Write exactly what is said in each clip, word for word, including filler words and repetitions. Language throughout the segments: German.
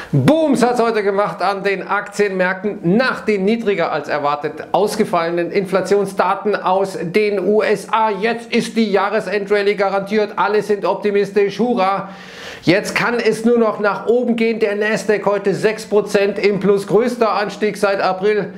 Booms hat es heute gemacht an den Aktienmärkten nach den niedriger als erwartet ausgefallenen Inflationsdaten aus den U S A. Jetzt ist die Jahresendrallye garantiert, alle sind optimistisch, hurra! Jetzt kann es nur noch nach oben gehen. Der Nasdaq heute sechs Prozent im Plus, größter Anstieg seit April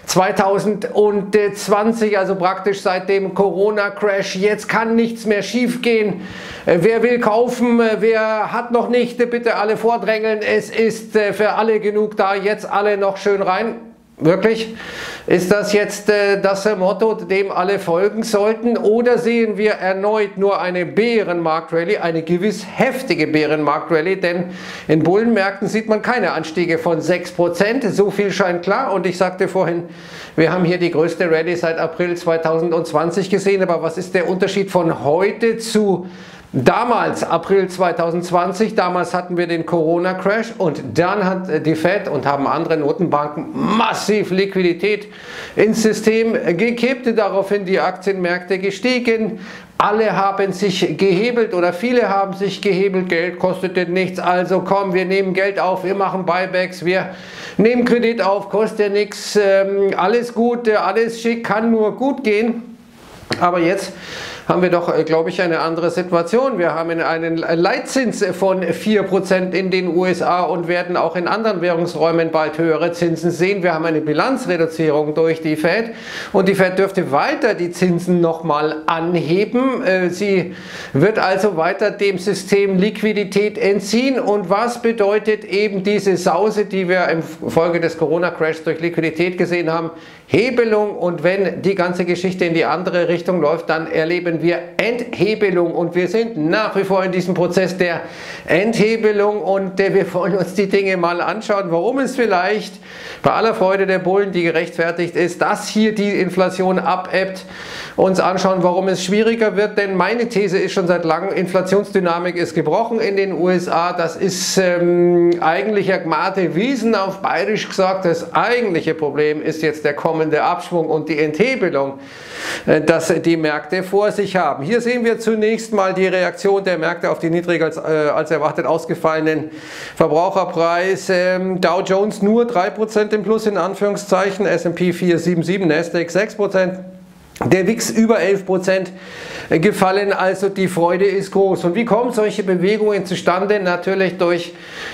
zweitausendzwanzig, also praktisch seit dem Corona-Crash. Jetzt kann nichts mehr schief gehen. Wer will kaufen, wer hat noch nicht, bitte alle vordrängeln. Es ist für alle genug da, jetzt alle noch schön rein. Wirklich? Ist das jetzt äh, das Motto, dem alle folgen sollten? Oder sehen wir erneut nur eine Bärenmarkt-Rallye, eine gewiss heftige Bärenmarkt-Rallye? Denn in Bullenmärkten sieht man keine Anstiege von sechs Prozent. So viel scheint klar. Und ich sagte vorhin, wir haben hier die größte Rallye seit April zweitausendzwanzig gesehen. Aber was ist der Unterschied von heute zu damals, April zweitausendzwanzig, damals hatten wir den Corona-Crash und dann hat die Fed und haben andere Notenbanken massiv Liquidität ins System gekippt, daraufhin die Aktienmärkte gestiegen. Alle haben sich gehebelt oder viele haben sich gehebelt, Geld kostete nichts, also komm, wir nehmen Geld auf, wir machen Buybacks, wir nehmen Kredit auf, kostet nichts, alles gut, alles schick, kann nur gut gehen. Aber jetzt haben wir doch, glaube ich, eine andere Situation. Wir haben einen Leitzins von vier Prozent in den U S A und werden auch in anderen Währungsräumen bald höhere Zinsen sehen. Wir haben eine Bilanzreduzierung durch die Fed und die Fed dürfte weiter die Zinsen nochmal anheben. Sie wird also weiter dem System Liquidität entziehen. Und was bedeutet eben diese Sause, die wir infolge des Corona-Crashs durch Liquidität gesehen haben? Hebelung, und wenn die ganze Geschichte in die andere Richtung läuft, dann erleben wir Enthebelung und wir sind nach wie vor in diesem Prozess der Enthebelung und äh, wir wollen uns die Dinge mal anschauen, warum es vielleicht bei aller Freude der Bullen, die gerechtfertigt ist, dass hier die Inflation abebbt, uns anschauen, warum es schwieriger wird, denn meine These ist schon seit langem, Inflationsdynamik ist gebrochen in den U S A, das ist ähm, eigentlich Agmate Wiesen auf Bayerisch gesagt, das eigentliche Problem ist jetzt der kommende Abschwung und die Enthebelung, äh, dass die Märkte vor sich haben. Hier sehen wir zunächst mal die Reaktion der Märkte auf die niedriger als, äh, als erwartet ausgefallenen Verbraucherpreise. Ähm, Dow Jones nur drei Prozent im Plus in Anführungszeichen, S und P vier Komma siebenundsiebzig, Nasdaq sechs Prozent. Der W I X über elf Prozent gefallen, also die Freude ist groß. Und wie kommen solche Bewegungen zustande? Natürlich durch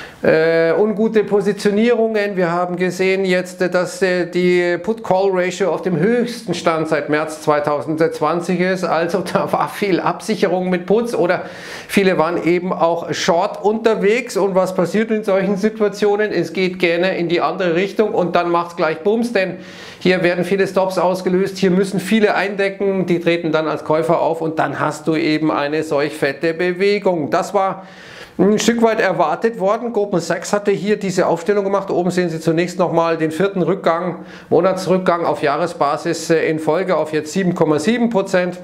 Äh, ungute Positionierungen. Wir haben gesehen jetzt, dass äh, die Put-Call-Ratio auf dem höchsten Stand seit März zweitausendzwanzig ist. Also da war viel Absicherung mit Puts oder viele waren eben auch short unterwegs. Und was passiert in solchen Situationen? Es geht gerne in die andere Richtung und dann macht es gleich Bums, denn hier werden viele Stops ausgelöst, hier müssen viele eindecken, die treten dann als Käufer auf und dann hast du eben eine solch fette Bewegung. Das war ein Stück weit erwartet worden. Goldman Sachs hatte hier diese Aufstellung gemacht. Oben sehen Sie zunächst nochmal den vierten Rückgang, Monatsrückgang auf Jahresbasis in Folge auf jetzt sieben Komma sieben Prozent.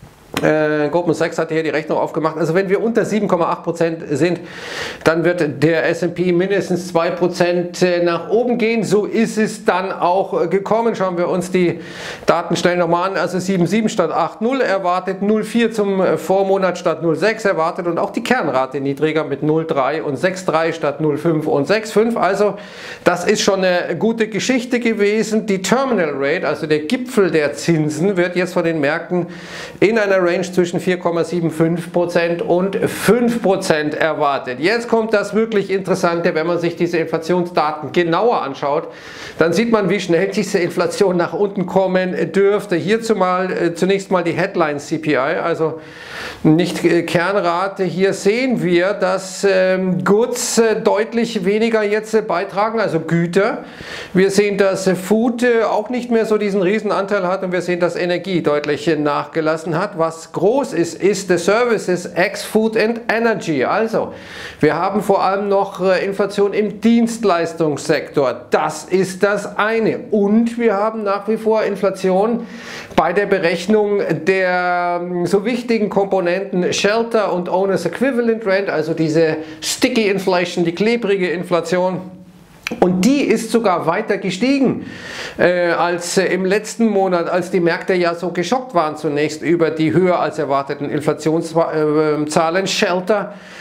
Äh, Goldman Sachs hatte hier die Rechnung aufgemacht. Also wenn wir unter sieben Komma acht Prozent sind, dann wird der S und P mindestens zwei Prozent nach oben gehen. So ist es dann auch gekommen. Schauen wir uns die Daten schnell nochmal an. Also sieben Komma sieben statt acht Komma null erwartet, null Komma vier zum Vormonat statt null Komma sechs erwartet und auch die Kernrate niedriger mit null Komma drei und sechs Komma drei statt null Komma fünf und sechs Komma fünf. Also das ist schon eine gute Geschichte gewesen. Die Terminal Rate, also der Gipfel der Zinsen, wird jetzt von den Märkten in einer Range zwischen vier Komma fünfundsiebzig Prozent und fünf Prozent erwartet. Jetzt kommt das wirklich Interessante, wenn man sich diese Inflationsdaten genauer anschaut, dann sieht man, wie schnell diese Inflation nach unten kommen dürfte. Hierzu mal, äh, zunächst mal die Headline C P I, also nicht äh, Kernrate. Hier sehen wir, dass ähm, Goods äh, deutlich weniger jetzt äh, beitragen, also Güter. Wir sehen, dass äh, Food äh, auch nicht mehr so diesen Riesenanteil hat und wir sehen, dass Energie deutlich äh, nachgelassen hat. Was groß ist, ist the Services, ex Food and Energy. Also, wir haben vor allem noch äh, Inflation im Dienstleistungssektor. Das ist das eine. Und wir haben nach wie vor Inflation bei der Berechnung der ähm, so wichtigen Komponenten Shelter und Owners Equivalent Rent, also diese Sticky Inflation, die klebrige Inflation. Und die ist sogar weiter gestiegen äh, als äh, im letzten Monat, als die Märkte ja so geschockt waren zunächst über die höher als erwarteten Inflationszahlen. Shelter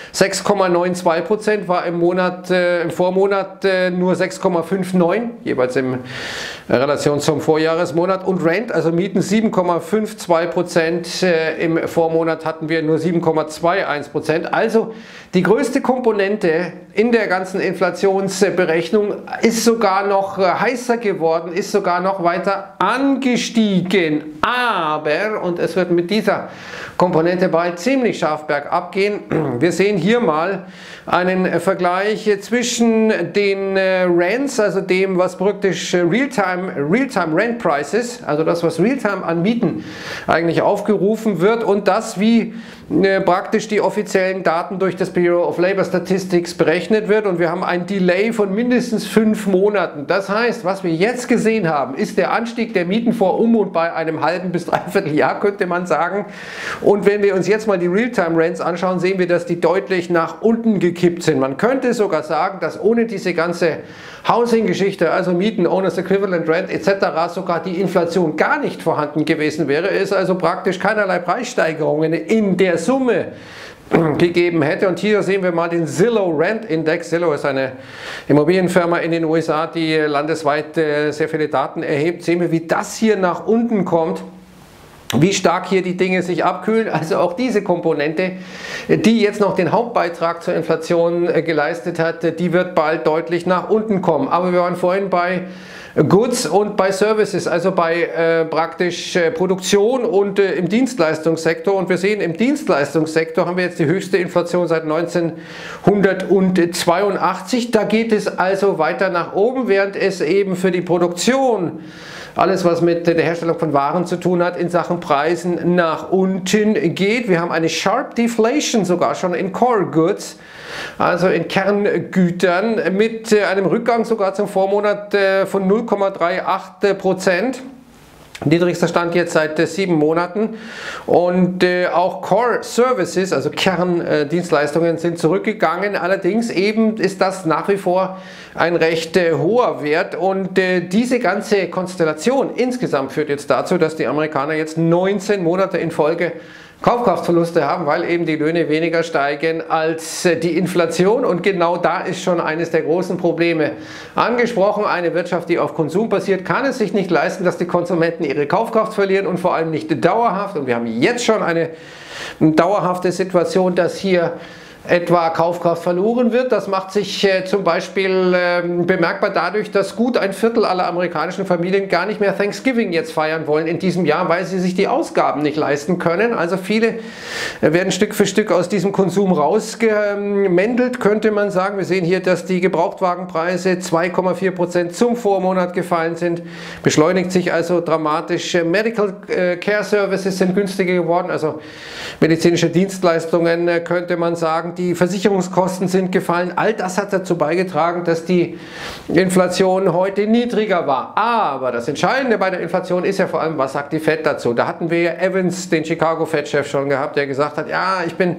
sechs Komma zweiundneunzig Prozent, war im Monat, äh, im Vormonat äh, nur sechs Komma neunundfünfzig, jeweils in äh, Relation zum Vorjahresmonat. Und Rent, also Mieten, sieben Komma zweiundfünfzig Prozent, äh, im Vormonat hatten wir nur sieben Komma einundzwanzig Prozent. Also die größte Komponente in der ganzen Inflationsberechnung ist sogar noch äh, heißer geworden, ist sogar noch weiter angestiegen. Aber, und es wird mit dieser Komponente bald ziemlich scharf bergab gehen, wir sehen hier mal einen Vergleich zwischen den Rents, also dem, was praktisch Realtime, Realtime Rent Prices, also das, was Realtime an Mieten eigentlich aufgerufen wird, und das, wie praktisch die offiziellen Daten durch das Bureau of Labor Statistics berechnet wird. Und wir haben ein Delay von mindestens fünf Monaten. Das heißt, was wir jetzt gesehen haben, ist der Anstieg der Mieten vor um und bei einem halben bis dreiviertel Jahr, könnte man sagen. Und wenn wir uns jetzt mal die Realtime Rents anschauen, sehen wir, dass die deutlich nach unten gekippt sind. Man könnte sogar sagen, dass ohne diese ganze Housing-Geschichte, also Mieten, Owners Equivalent Rent et cetera, sogar die Inflation gar nicht vorhanden gewesen wäre. Es also praktisch keinerlei Preissteigerungen in der Summe gegeben hätte. Und hier sehen wir mal den Zillow Rent Index. Zillow ist eine Immobilienfirma in den U S A, die landesweit sehr viele Daten erhebt. Sehen wir, wie das hier nach unten kommt, wie stark hier die Dinge sich abkühlen. Also auch diese Komponente, die jetzt noch den Hauptbeitrag zur Inflation geleistet hat, die wird bald deutlich nach unten kommen. Aber wir waren vorhin bei Goods und bei Services, also bei äh, praktisch äh, Produktion und äh, im Dienstleistungssektor. Und wir sehen, im Dienstleistungssektor haben wir jetzt die höchste Inflation seit neunzehnhundertzweiundachtzig. Da geht es also weiter nach oben, während es eben für die Produktion, alles was mit der Herstellung von Waren zu tun hat, in Sachen Preisen nach unten geht. Wir haben eine Sharp Deflation sogar schon in Core Goods, also in Kerngütern, mit einem Rückgang sogar zum Vormonat von null Komma achtunddreißig Prozent. Niedrigster Stand jetzt seit äh, sieben Monaten. Und äh, auch Core Services, also Kerndienstleistungen, äh, sind zurückgegangen. Allerdings eben ist das nach wie vor ein recht äh, hoher Wert. Und äh, diese ganze Konstellation insgesamt führt jetzt dazu, dass die Amerikaner jetzt neunzehn Monate in Folge Kaufkraftverluste haben, weil eben die Löhne weniger steigen als die Inflation. Und genau da ist schon eines der großen Probleme angesprochen. Eine Wirtschaft, die auf Konsum basiert, kann es sich nicht leisten, dass die Konsumenten ihre Kaufkraft verlieren, und vor allem nicht dauerhaft. Und wir haben jetzt schon eine dauerhafte Situation, dass hier etwa Kaufkraft verloren wird. Das macht sich äh, zum Beispiel äh, bemerkbar dadurch, dass gut ein Viertel aller amerikanischen Familien gar nicht mehr Thanksgiving jetzt feiern wollen in diesem Jahr, weil sie sich die Ausgaben nicht leisten können. Also viele äh, werden Stück für Stück aus diesem Konsum rausgemändelt, könnte man sagen. Wir sehen hier, dass die Gebrauchtwagenpreise zwei Komma vier Prozent zum Vormonat gefallen sind. Beschleunigt sich also dramatisch. Medical Care Services sind günstiger geworden, also medizinische Dienstleistungen, äh, könnte man sagen. Die Versicherungskosten sind gefallen. All das hat dazu beigetragen, dass die Inflation heute niedriger war. Aber das Entscheidende bei der Inflation ist ja vor allem, was sagt die Fed dazu? Da hatten wir ja Evans, den Chicago Fed-Chef, schon gehabt, der gesagt hat, ja, ich bin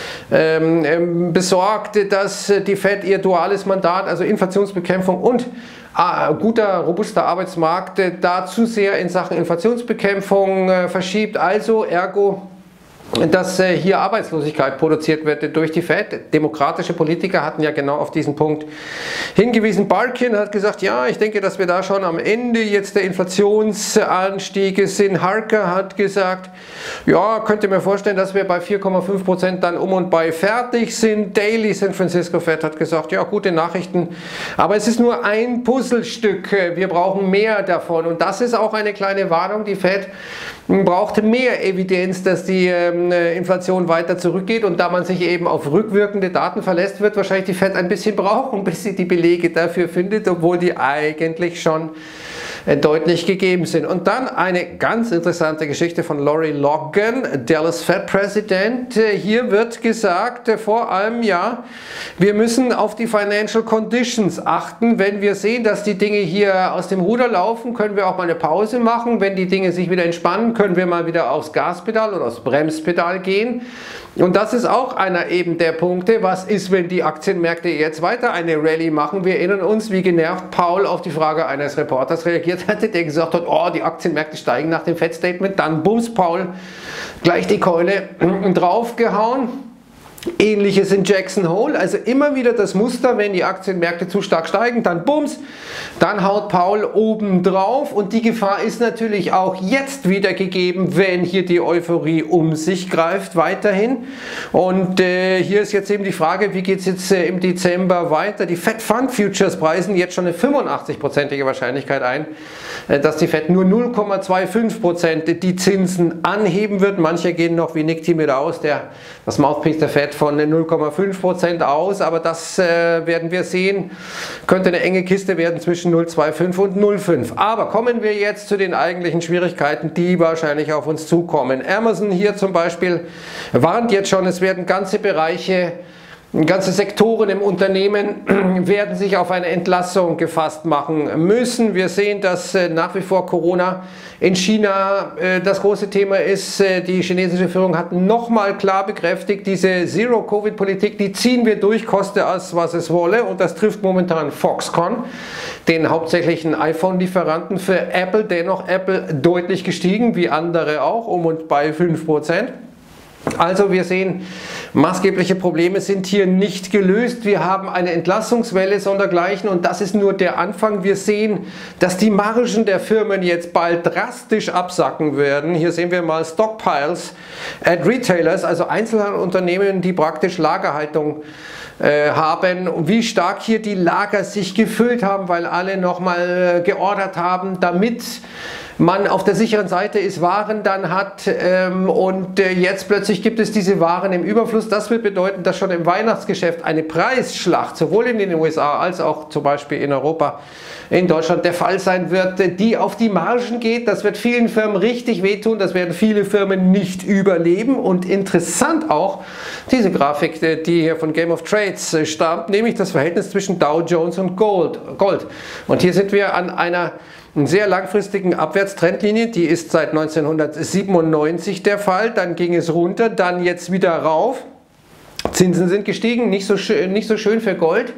ähm, besorgt, dass die Fed ihr duales Mandat, also Inflationsbekämpfung und Ah, guter, robuster Arbeitsmarkt, äh, da zu sehr in Sachen Inflationsbekämpfung äh, verschiebt. Also ergo, dass äh, hier Arbeitslosigkeit produziert wird durch die Fed. Demokratische Politiker hatten ja genau auf diesen Punkt hingewiesen. Barkin hat gesagt, ja, ich denke, dass wir da schon am Ende jetzt der Inflationsanstiege sind. Harker hat gesagt, ja, könnte mir vorstellen, dass wir bei vier Komma fünf Prozent dann um und bei fertig sind. Daily San Francisco Fed hat gesagt, ja, gute Nachrichten, aber es ist nur ein Puzzlestück. Wir brauchen mehr davon, und das ist auch eine kleine Warnung. Die Fed braucht mehr Evidenz, dass die ähm, Inflation weiter zurückgeht, und da man sich eben auf rückwirkende Daten verlässt, wird wahrscheinlich die Fed ein bisschen brauchen, bis sie die Belege dafür findet, obwohl die eigentlich schon äh, deutlich gegeben sind. Und dann eine ganz interessante Geschichte von Lori Logan, Dallas Fed President. Äh, hier wird gesagt, äh, vor allem, ja, wir müssen auf die Financial Conditions achten. Wenn wir sehen, dass die Dinge hier aus dem Ruder laufen, können wir auch mal eine Pause machen. Wenn die Dinge sich wieder entspannen, können wir mal wieder aufs Gaspedal oder aufs Bremspedal gehen. Und das ist auch einer eben der Punkte. Was ist, wenn die Aktienmärkte jetzt weiter eine Rallye machen? Wir erinnern uns, wie genervt Paul auf die Frage eines Reporters reagiert hatte, der gesagt hat, oh, die Aktienmärkte steigen nach dem Fed-Statement. Dann bums Paul gleich die Keule draufgehauen. Ähnliches in Jackson Hole, also immer wieder das Muster, wenn die Aktienmärkte zu stark steigen, dann bums, dann haut Paul oben drauf und die Gefahr ist natürlich auch jetzt wieder gegeben, wenn hier die Euphorie um sich greift weiterhin. Und äh, hier ist jetzt eben die Frage, wie geht es jetzt äh, im Dezember weiter? Die Fed Fund Futures preisen jetzt schon eine fünfundachtzig-prozentige Wahrscheinlichkeit ein, äh, dass die Fed nur null Komma fünfundzwanzig Prozent die Zinsen anheben wird. Manche gehen noch wie Nick Timid aus, der, das Mouthpiece der Fed, von null Komma fünf Prozent aus, aber das äh, werden wir sehen, könnte eine enge Kiste werden zwischen null Komma fünfundzwanzig und null Komma fünf. Aber kommen wir jetzt zu den eigentlichen Schwierigkeiten, die wahrscheinlich auf uns zukommen. Amazon hier zum Beispiel warnt jetzt schon, es werden ganze Bereiche, ganze Sektoren im Unternehmen werden sich auf eine Entlassung gefasst machen müssen. Wir sehen, dass äh, nach wie vor Corona in China äh, das große Thema ist. Äh, die chinesische Führung hat nochmal klar bekräftigt, diese Zero-Covid-Politik, die ziehen wir durch, koste es, was es wolle. Und das trifft momentan Foxconn, den hauptsächlichen iPhone-Lieferanten für Apple. Dennoch Apple deutlich gestiegen, wie andere auch, um und bei fünf Prozent. Also wir sehen, maßgebliche Probleme sind hier nicht gelöst. Wir haben eine Entlassungswelle sondergleichen und das ist nur der Anfang. Wir sehen, dass die Margen der Firmen jetzt bald drastisch absacken werden. Hier sehen wir mal Stockpiles at Retailers, also Einzelhandelunternehmen, die praktisch Lagerhaltung äh, haben und wie stark hier die Lager sich gefüllt haben, weil alle nochmal äh, geordert haben, damit man auf der sicheren Seite ist, Waren dann hat ähm, und äh, jetzt plötzlich gibt es diese Waren im Überfluss. Das wird bedeuten, dass schon im Weihnachtsgeschäft eine Preisschlacht sowohl in den U S A als auch zum Beispiel in Europa, in Deutschland der Fall sein wird, die auf die Margen geht. Das wird vielen Firmen richtig wehtun, das werden viele Firmen nicht überleben und interessant auch diese Grafik, die hier von Game of Trades stammt, nämlich das Verhältnis zwischen Dow Jones und Gold. Gold. Und hier sind wir an einer sehr langfristigen Abwärtstrendlinie, die ist seit neunzehnhundertsiebenundneunzig der Fall, dann ging es runter, dann jetzt wieder rauf, Zinsen sind gestiegen, nicht so schön, nicht so schön für Gold.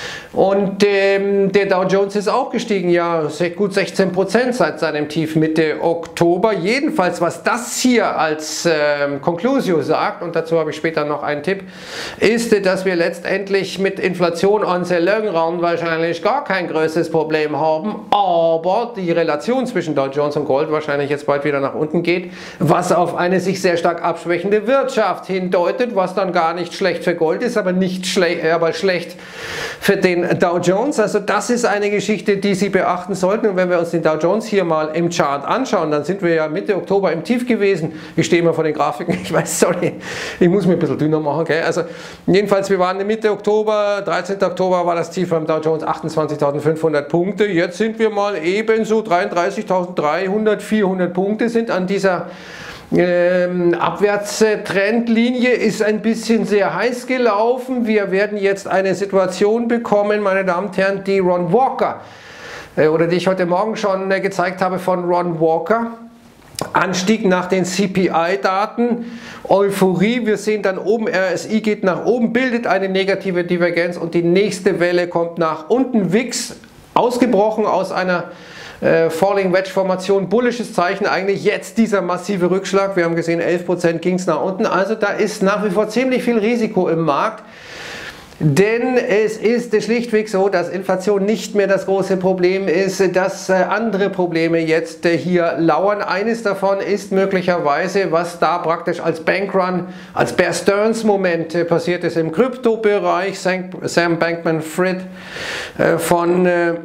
Und ähm, der Dow Jones ist auch gestiegen, ja, gut sechzehn Prozent seit seinem Tief Mitte Oktober. Jedenfalls, was das hier als ähm, Conclusio sagt, und dazu habe ich später noch einen Tipp, ist, dass wir letztendlich mit Inflation on the long run wahrscheinlich gar kein größeres Problem haben, aber die Relation zwischen Dow Jones und Gold wahrscheinlich jetzt bald wieder nach unten geht, was auf eine sich sehr stark abschwächende Wirtschaft hindeutet, was dann gar nicht schlecht für Gold ist, aber, nicht schle aber schlecht für den Dow Jones. Also das ist eine Geschichte, die Sie beachten sollten. Und wenn wir uns den Dow Jones hier mal im Chart anschauen, dann sind wir ja Mitte Oktober im Tief gewesen. Ich stehe immer vor den Grafiken, ich weiß, sorry, ich muss mir ein bisschen dünner machen. Okay? Also jedenfalls, wir waren Mitte Oktober, dreizehnten Oktober war das Tief beim Dow Jones achtundzwanzigtausendfünfhundert Punkte. Jetzt sind wir mal ebenso dreiunddreißigtausenddreihundert, vierhundert Punkte sind an dieser Ähm, Abwärtstrendlinie, ist ein bisschen sehr heiß gelaufen. Wir werden jetzt eine Situation bekommen, meine Damen und Herren, die Ron Walker äh, oder die ich heute Morgen schon äh, gezeigt habe von Ron Walker. Anstieg nach den C P I-Daten, Euphorie, wir sehen dann oben, R S I geht nach oben, bildet eine negative Divergenz und die nächste Welle kommt nach unten. W I X ausgebrochen aus einer Äh, Falling Wedge Formation, bullisches Zeichen, eigentlich jetzt dieser massive Rückschlag. Wir haben gesehen, elf Prozent ging es nach unten. Also da ist nach wie vor ziemlich viel Risiko im Markt. Denn es ist schlichtweg so, dass Inflation nicht mehr das große Problem ist, dass andere Probleme jetzt hier lauern. Eines davon ist möglicherweise, was da praktisch als Bankrun, als Bear Stearns Moment passiert ist im Kryptobereich. Sam Bankman-Fried von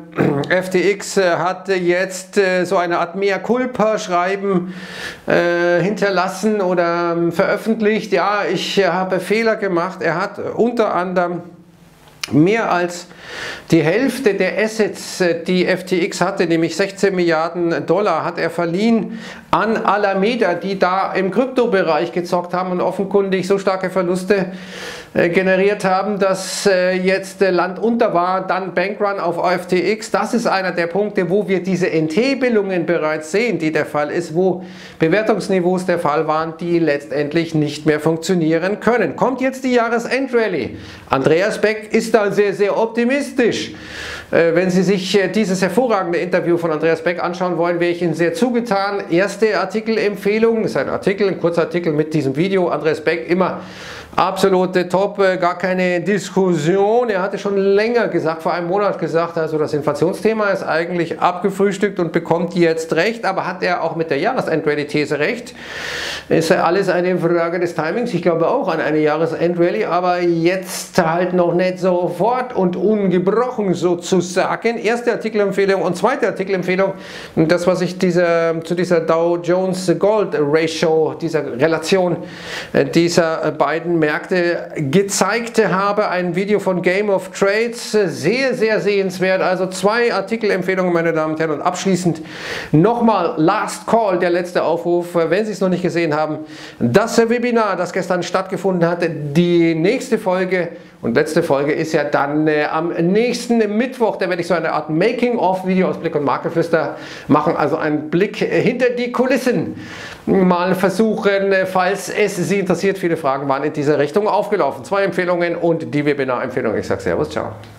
F T X hat jetzt so eine Art Mea Culpa Schreiben hinterlassen oder veröffentlicht. Ja, ich habe Fehler gemacht. Er hat unter anderem mehr als die Hälfte der Assets, die F T X hatte, nämlich sechzehn Milliarden Dollar, hat er verliehen an Alameda, die da im Kryptobereich gezockt haben und offenkundig so starke Verluste äh, generiert haben, dass äh, jetzt äh, Land unter war, dann Bankrun auf F T X. Das ist einer der Punkte, wo wir diese Enthebelungen bereits sehen, die der Fall ist, wo Bewertungsniveaus der Fall waren, die letztendlich nicht mehr funktionieren können. Kommt jetzt die Jahresendrallye. Andreas Beck ist da sehr, sehr optimistisch. Äh, wenn Sie sich äh, dieses hervorragende Interview von Andreas Beck anschauen wollen, wäre ich Ihnen sehr zugetan. Erste Artikelempfehlung, ist ein Artikel, ein kurzer Artikel mit diesem Video. Andreas Beck immer Absolute Top, gar keine Diskussion. Er hatte schon länger gesagt, vor einem Monat gesagt, also das Inflationsthema ist eigentlich abgefrühstückt und bekommt jetzt recht. Aber hat er auch mit der Jahresendrally-These recht? Ist ja alles eine Frage des Timings. Ich glaube auch an eine Jahresendrallye, aber jetzt halt noch nicht sofort und ungebrochen sozusagen. Erste Artikelempfehlung und zweite Artikelempfehlung, das was ich dieser, zu dieser Dow Jones Gold Ratio, dieser Relation dieser beiden Märkte gezeigt habe. Ein Video von Game of Trades, sehr, sehr sehenswert. Also zwei Artikelempfehlungen, meine Damen und Herren. Und abschließend nochmal Last Call, der letzte Aufruf, wenn Sie es noch nicht gesehen haben. Das Webinar, das gestern stattgefunden hatte, die nächste Folge und letzte Folge ist ja dann äh, am nächsten Mittwoch. Da werde ich so eine Art Making-of-Video aus Blick und Marktgeflüster machen. Also einen Blick hinter die Kulissen mal versuchen, falls es Sie interessiert. Viele Fragen waren in dieser Richtung aufgelaufen. Zwei Empfehlungen und die Webinar-Empfehlung. Ich sage Servus, ciao.